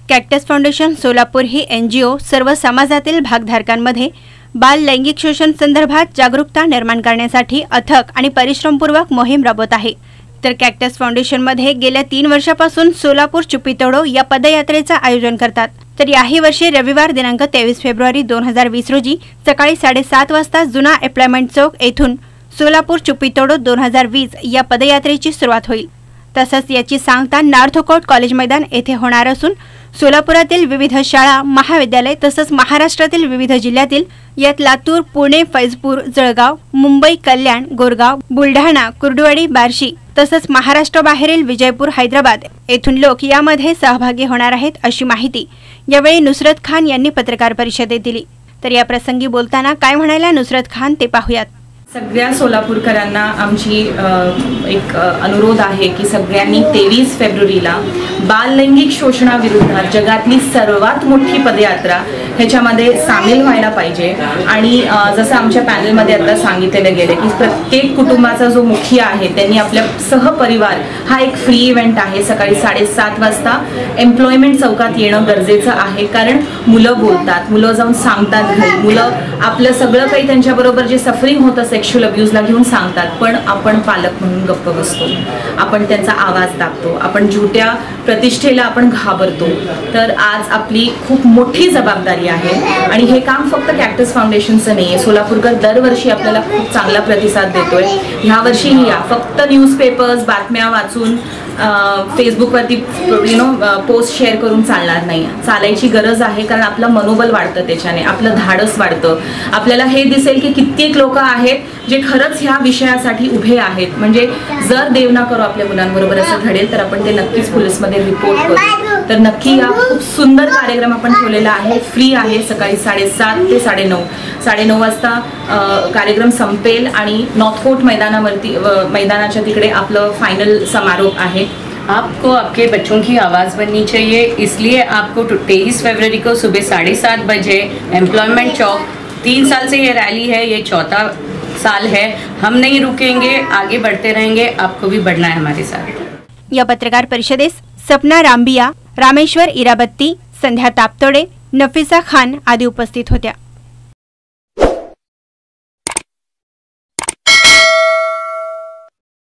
Cactus foundation Solapur ही NGO सर्व समाजातील भागधारकांमध्ये बाल लैंगिक शोषण संदर्भात जागरूकता निर्माण करण्यासाठी अथक आणि परिश्रमपूर्वक मोहीम राबवत आहे। तर कॅक्टस फाउंडेशन मध्ये गेल्या 3 वर्षापासून सोलापूर चुप्पी-तोडो या पदयात्रेचे आयोजन करतात। तर याही वर्षी रविवार दिनांक 23 फेब्रुवारी 2020 रोजी सकाळी 7:30 वाजता जुना एम्प्लॉयमेंट चौक येथून सोलापूर चुप्पी-तोडो 2020 या पदयात्रेची सुरुवात होईल। तसंच याची सांगता नार्थकोट कॉलेज मैदान येथे होणार असून सोलापुरातील विविध शाळा, महाविद्यालय तसंच महाराष्ट्रातील विविध जिल्ह्यातील यात लातूर, पुणे, फैजपूर, जळगाव, मुंबई, कल्याण, गोरगाव, बुलढाणा, कुर्डुवाडी, बार्शी तसंच महाराष्ट्राबाहेरील विजयपूर, हैदराबाद येथून लोक यामध्ये सहभागी होणार आहेत अशी माहिती यावेळी नुसरत खान यांनी पत्रकार परिषदेत दिली। तर या प्रसंगी बोलताना काय म्हणाल्या नुसरत खान ते पाहूयात। सगळ्या सोलापूरकरांना आमची एक अनुरोध आहे की सगळ्यांनी 23 फेब्रुवारीला बाल लैंगिक शोषणाविरुद्ध जगातली सर्वात मोठी पदयात्रा ह्याच्यामध्ये सामील व्हायला पाहिजे। आणि जसं आमच्या पॅनलमध्ये आता सांगितले गेले की प्रत्येक कुटुंबाचा जो मुखिया आहे त्यांनी आपल्या सहपरिवार हा एक फ्री इव्हेंट आहे। सकाळी 7:30 वाजता एम्प्लॉयमेंट चौकात येणं गरजेचं आहे, कारण मुलं बोलतात, मुलं जाऊन सांगतात घरी, मुलं आपलं सगळं काही त्यांच्याबरोबर जे सफरिंग होतं सेक्शुअल अब्यूजला घेऊन सांगतात, पण आपण पालक म्हणून गप्प बसतो, आपण त्यांचा आवाज दाबतो, आपण झुट्या प्रतिष्ठेला आपण घाबरतो। तर आज आपली खूप मोठी जबाबदारी आहे आणि हे काम फक्त कॅक्टस फाउंडेशनचं नाही आहे। सोलापूरकर दरवर्षी आपल्याला खूप चांगला प्रतिसाद देतोय। ह्या वर्षीही या फक्त न्यूजपेपर्स, बातम्या वाचून फेसबुकवरती पोस्ट शेअर करून चालणार नाही, चालायची गरज आहे, कारण आपलं मनोबल वाढतं, त्याच्याने आपलं धाडस वाढतं। आपल्याला हे दिसेल की कित्येक लोक आहेत जे खरंच ह्या विषयासाठी उभे आहेत। म्हणजे जर देव ना करो आपल्या मुलांबरोबर असं घडेल तर आपण ते नक्कीच पोलीसमध्ये रिपोर्ट करू। तर नक्की या खूप सुंदर कार्यक्रम आपण ठेवलेला आहे, फ्री आहे। सकाळी 7:30 ते 9:30 वाजता कार्यक्रम संपेल आणि नॉर्थकोट मैदानाच्या तिकडे आपलं फायनल समारोप आहे। आपको आपके बच्चों की आवाज़ बननी चाहिए, इसलिए आपको 23 फरवरी को सुबह 7:30 बजे एम्प्लॉयमेंट चौक, 3 साल से ये रैली है, ये 4था साल है। हम नहीं रुकेंगे, आगे बढ़ते रहेंगे, आपको भी बढ़ना है हमारे साथ। या पत्रकार परिषदेस सपना रामबिया, रामेश्वर इराबत्ती, संध्या तापतोडे, नफिसा खान आदी उपस्थित होत्या।